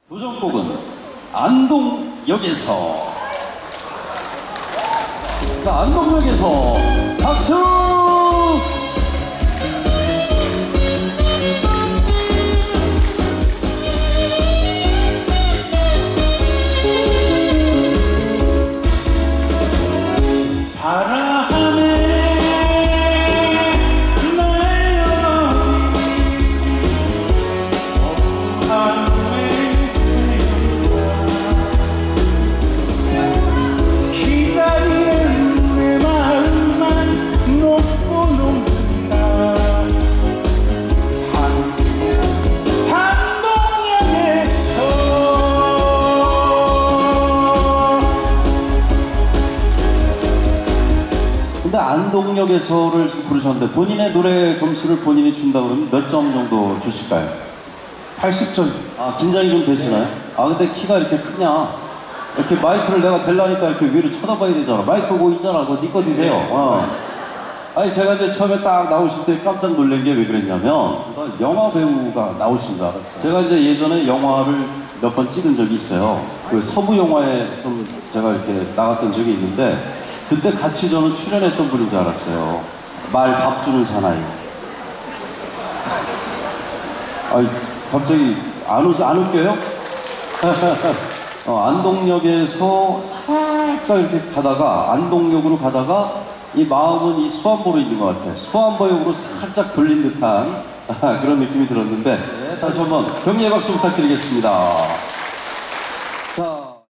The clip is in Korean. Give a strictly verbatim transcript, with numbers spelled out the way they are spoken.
도전곡은 안동역에서. 자, 안동역에서 박수! 근데 안동역에서를 부르셨는데 본인의 노래 점수를 본인이 준다 그러면 몇 점 정도 주실까요? 팔십 점. 아, 긴장이 좀 되시나요? 아, 근데 키가 이렇게 크냐? 이렇게 마이크를 내가 댈라니까 이렇게 위로 쳐다봐야 되잖아. 마이크 뭐 있잖아. 그거 네 거 드세요. 어. 아니, 제가 이제 처음에 딱 나오실 때 깜짝 놀란 게 왜 그랬냐면 영화 배우가 나오신 줄 알았어요. 제가 이제 예전에 영화를 몇 번 찍은 적이 있어요. 그 서부 영화에 좀 제가 이렇게 나갔던 적이 있는데 그때 같이 저는 출연했던 분인 줄 알았어요. 말 밥 주는 사나이. 아니, 갑자기 안, 웃, 안 웃겨요? 어, 안동역에서 살짝 이렇게 가다가 안동역으로 가다가 이 마음은 이 수안보로 있는 것 같아요. 수안보역으로 살짝 돌린 듯한 그런 느낌이 들었는데 네, 다시 한번 격려의 박수 부탁드리겠습니다. 자.